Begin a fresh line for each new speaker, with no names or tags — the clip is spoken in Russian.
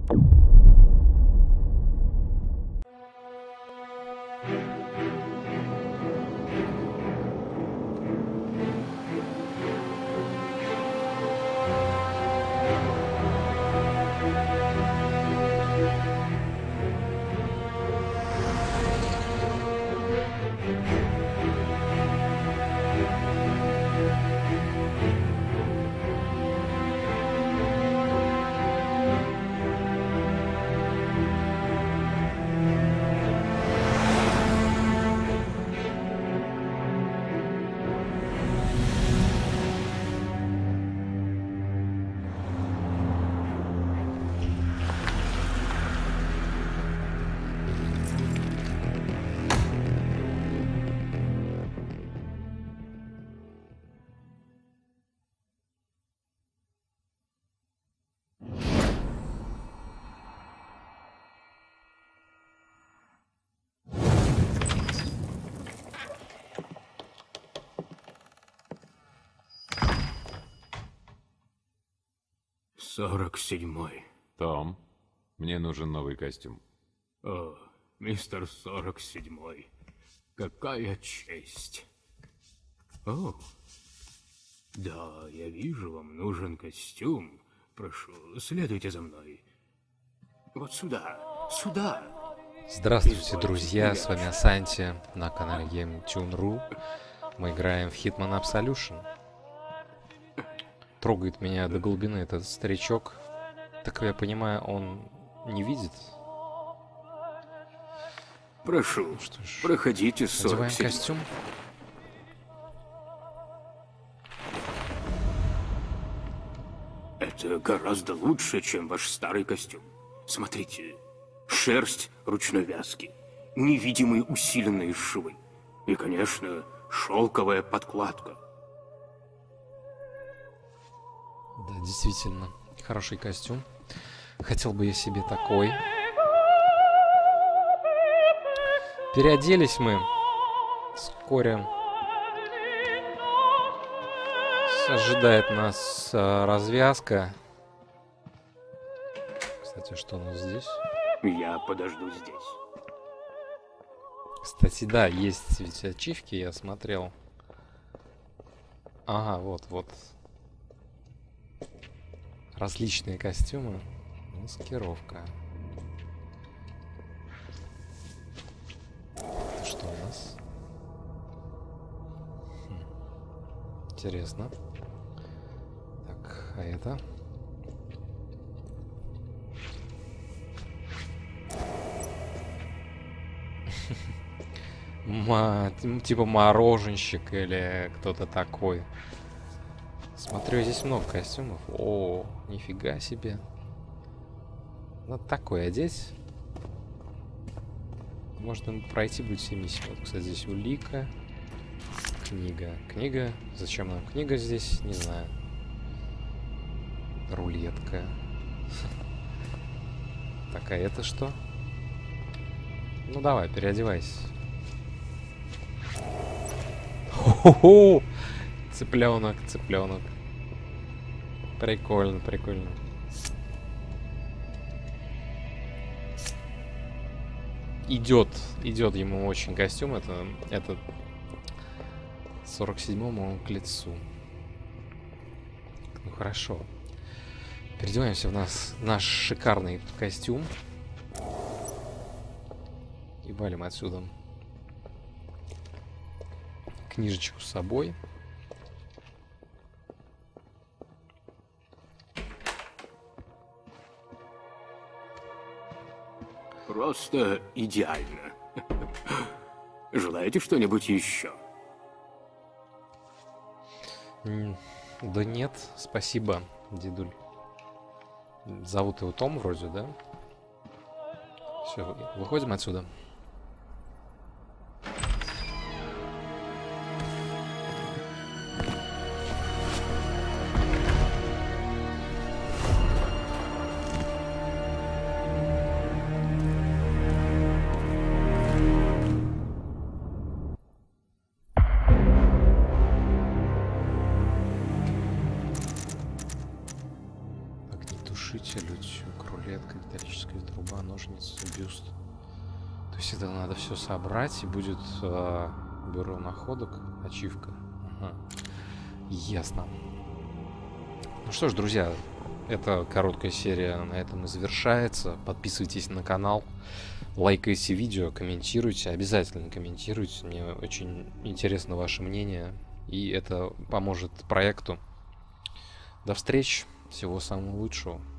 «47-й.
Том, мне нужен новый костюм.
О, мистер 47-й. Какая честь. О, да, я вижу, вам нужен костюм. Прошу, следуйте за мной. Вот сюда, сюда.
Здравствуйте, друзья, с вами Асанти на канале GameTune.ru. Мы играем в Hitman Absolution. Трогает меня до глубины этот старичок. Так я понимаю, он не видит.
Прошу,
Что ж,
проходите,
надеваем
47-й.
костюм.
Это гораздо лучше, чем ваш старый костюм. Смотрите, шерсть ручной вязки, невидимые усиленные швы и, конечно, шелковая подкладка.
Да, действительно, хороший костюм. Хотел бы я себе такой. Переоделись мы. Вскоре ожидает нас развязка. Кстати, что у нас здесь?
Я подожду здесь.
Кстати, да, есть ведь ачивки, я смотрел. Ага, вот. Различные костюмы. Маскировка. Это что у нас? Интересно. Так, а это? Типа мороженщик или кто-то такой. Смотрю, здесь много костюмов. О, нифига себе. Надо такой одеть. Можно пройти будет все миссии. Вот, кстати, здесь улика. Книга. Зачем нам книга здесь? Не знаю. Рулетка. Так, а это что? Ну давай, переодевайся. Хо-хо-хо! Цыпленок. Прикольно. Идет ему очень костюм. Это 47-му к лицу. Ну хорошо. Переодеваемся в наш шикарный костюм. И валим отсюда. Книжечку с собой.
Просто идеально. Желаете что-нибудь еще?
Да нет, спасибо, дедуль. Зовут его Том вроде, да? Все, выходим отсюда. глушитель, утюг, рулетка, металлическая труба, ножницы, бюст. То есть это надо все собрать, и будет бюро находок, ачивка. Ага. Ясно. Ну что ж, друзья, эта короткая серия на этом и завершается. Подписывайтесь на канал, лайкайте видео, комментируйте, обязательно комментируйте. Мне очень интересно ваше мнение, и это поможет проекту. До встречи, всего самого лучшего.